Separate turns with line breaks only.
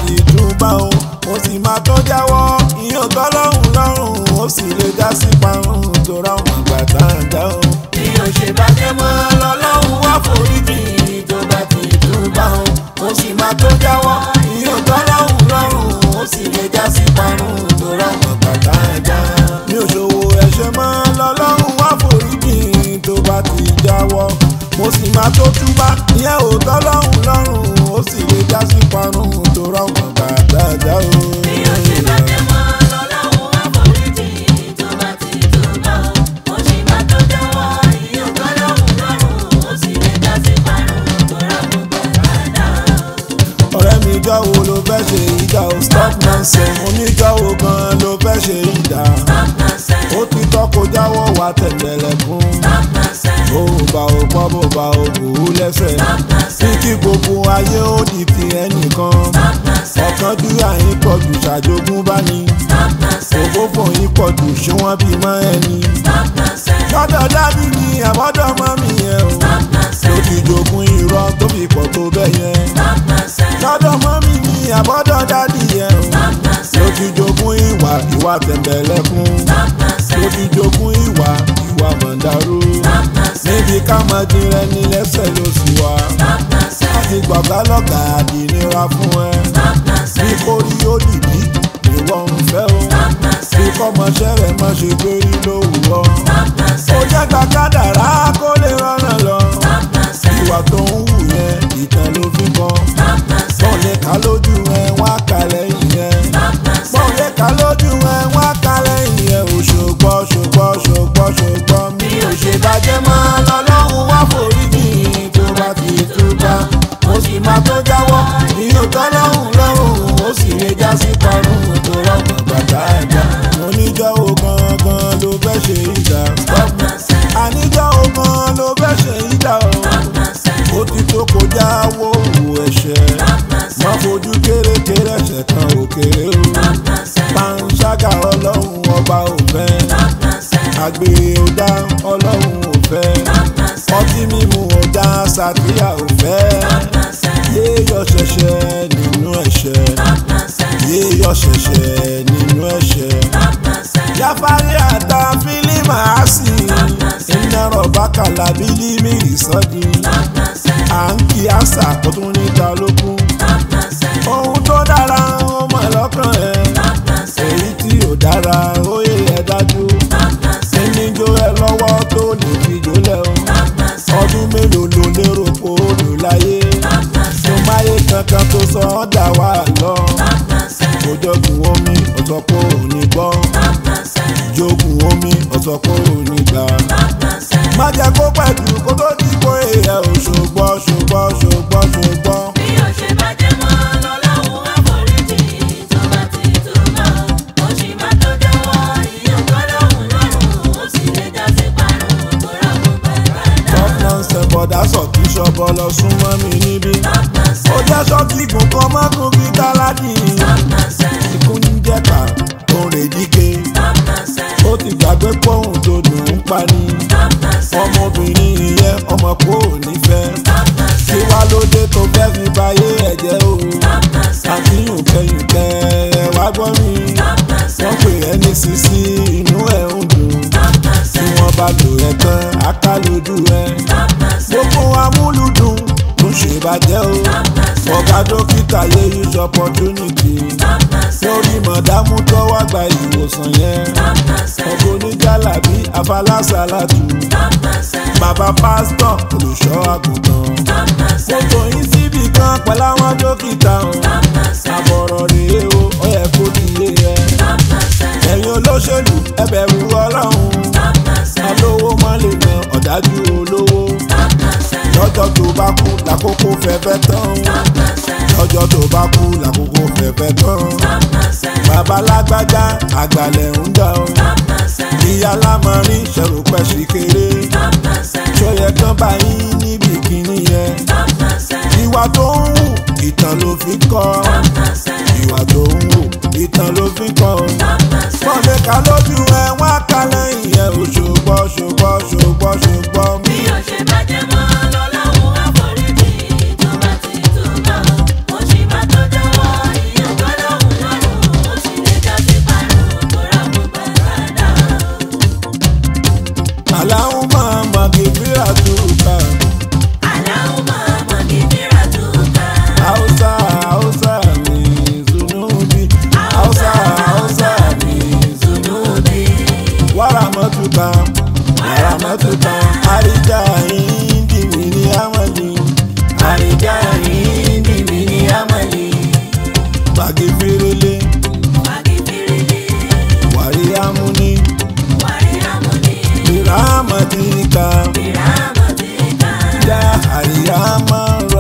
ti túbà o mo sì máa tó jáwọ́ ìyẹn tọ́lọ́hún lọ́rùn ó sì lè já sí parun tó ráwọn àgbà tá à ń dá o.
bí o ṣe bàjẹ́ mọ́ lọ́lọ́run wá foríjì tó bá ti túbà o mo sì máa tó jáwọ́ ìyẹn tọ́lọ́hún lọ́rùn ó sì lè já sí parun tó ráwọn àgbà tá à ń dá.
mi ò ṣòwò ẹ̀ṣẹ̀ mọ́ lọ́lọ́run wá foríjì tó bá ti jáwọ́ mo sì máa tó túbà ìyẹn ò tọ́lọ́hún lọ́rùn ó sì lè já sí parun tó ráwọn àgbà dáadáa o.
bí o ṣe bàjẹ́ mọ́ lọ́lọ́run wá foríjì tó bá ti túbà o mo sì máa tó jáwọ́ ìyẹn tọ́lọ́hún lọ́rùn ó sì lè já sí parun tó ráwọn àgbà dáadáa.
ọ̀rẹ́ mi jọ̀wọ́ ló fẹ́ ṣe ìdá o stop nonsense oníjọ̀wọ́ gan ló fẹ́ ṣe ìdá ó ti tọ́ kó jáwọ́ wá tẹ̀lẹ̀lẹ̀kùn bó bá o pọ́ bó bá o kù ú lẹ́sẹ̀ bí kí gbogbo ayé ó di ti ẹnìkan ọ̀kánjú àyín pọ̀jù ṣàjogún bá ní òfófó yín pọ̀jù ṣé wọ́n bí mọ́ ẹni lọ́dọ̀ dábì ní àbọ̀dọ̀ mọ́ mi yẹn o ló ti jogún irọ́ tó fi pọ̀ tó bẹ́ẹ̀ yẹn lọ́dọ̀ mọ́ mi ní àbọ̀dọ̀ dádì yẹn o ló ti jogún ìwà tẹ̀mbẹ̀lẹ̀kún ló ti jogún ìwà mọ̀ndàrú níbi ká máa dín rẹ ní lẹ́sẹ̀ ló sì wá láti gbọ̀gá lọ́gà àdìnira fún ẹ bí kórí ó dìbí ìwọ ń fẹ́ o bí kọ́mọṣẹ́ rẹ̀ má ṣe gbérí lówùúrọ̀ ó jẹ́ gbàgádàrá kó lè rọ́nà lọ ìwà tó ń wù yẹn ìtàn ló fi kàn bọ́ọ̀ lè ká lójú ẹ wá kalẹ̀ ìyẹn bọ́ọ̀ lè ká lójú ẹ wá kalẹ̀ ìyẹn ò ṣògbọ́ mi ò ṣe bàjẹ́ mọ́ lọ́lọ́run wá foríjì tó bá ti túbà mo sì máa tó jáwọ́ ìyẹn tọ́lọ́run lọ́rùn ó sì lè já sí parun tó rọ̀gbọ̀n bàtà ẹ̀dá oníjọ́wọ́ gangan ló fẹ́ ṣe ìdá àníjọ́wọ́ gan ló fẹ́ ṣe ìdá o ó ti tó kó jáwọ́ òwò ẹ̀ṣẹ̀ má fojú kérékéré ẹ̀ṣẹ̀ kan òkèrè o panṣágà ọlọ́run ọba ò fẹ́ àgbèrè ò dá ọlọ́run ò fẹ́ ọtí mímu ò dá sàtíyà ò fẹ́ yéèyọ̀ ṣẹ̀ṣẹ̀ nínú ẹ̀ṣẹ̀ yéèyọ̀ ṣẹ̀ṣẹ̀ nínú ẹ̀ṣẹ̀ yáfárí àtà fílímù àásì iná rọ̀bá kàlábílì mìíràn sọ́dí à ń kí àṣà kó tún níta lókun ohun tó dára ó mọ̀ lọ́kàn ẹ̀ èyí tí ò dára ó yẹ ẹ dájú ẹni jó ẹ lọ́wọ́ tó lè fi jólẹ̀ o ọdún mélòó ló lérò kó lò láyé tó máyé kankan tó sọ ọ́ dà wá lọ ojogun omi ọ̀sọ̀ kó o ní gbọ́ jogun omi ọ̀sọ̀ kó o ní gbà má jẹ́ kó pẹ̀jù kó tó di kó èèyàn ò ṣògbọ́.
bí o ṣe bàjẹ́ mọ́ lọ́lọ́run wá foríjì tó bá ti túbà ó sì máa tó jáwọ́ ìyẹn tọ́lọ́hún lọ́rùn ó sì lè já sí parun tó ráwọn bàbá dá.
tọ́pọ̀nsẹ̀ bọ̀dá sọ̀kì ṣọ́bọ̀ lọ súnmọ́ mi níbí ó jẹ́ ṣọ́ọ̀kì gùn kan mọ́kùn bíi tálákì ikú ń jẹ́ka tó ń rè díke ó ti gbàgbé pọ́hùn tó dùn ún pa ni ọmọbìnrin ìyẹn ọmọ kò nífẹ̀ẹ́ kí wá lóde tó fẹ́ fi báyé ẹ̀jẹ̀ o àti yùnkẹ́yùnkẹ́ ẹ wá gbọ́ mi wọ́n pè ẹ́ ní sisi inú ẹ̀ ń dùn tí wọ́n bá lò ẹ́ tán aká lójú ẹ gbogbo amúlùdùn tó ń ṣèbàjẹ́ o ọ̀gá dókítà yẹ use opportunity lórí mọ̀dámú tó wá gba ìwòsàn yẹn ọkọ̀ oníjàlábí afalásàlátù bàbá pásítọ̀ olùṣọ́ àgùntàn kótó yín síbì kan pẹ̀lú àwọn dókítà àbọ̀rọ̀ rèé o ó yẹ kó nílé ẹ ẹ̀yin olóṣèlú ẹ bẹ̀rù ọlọ́run olówó mọ́ lè ná ọ̀dájú olówó lọ́jọ́ tó bá kú lákòókò fẹ́fẹ́ tán lọ́jọ́ tó bá kú lákòókò fẹ́fẹ́ tán bàbá lágbájá àgbàlẹ̀ ń dà ó ìyá lámọrin ṣẹ̀rù pẹ̀ sí kéré ṣọyẹ kan báyìí níbi kíní yẹn ìwà tó ń wù ìtàn ló fi kọ́ ìwà tó ń wù ìtàn ló fi kọ́ mọ̀lẹ́ka lójú ẹ̀ wá kalẹ̀ ìyẹn ò ṣògbọ́
bí o ṣe bàjẹ́ mọ́ lọ́lọ́run wá foríjì tó bá ti túbà ó sì máa tó jáwọ́ ìyẹn
Bagifirili, Wariamuni, Biramatika, Ya Hariyama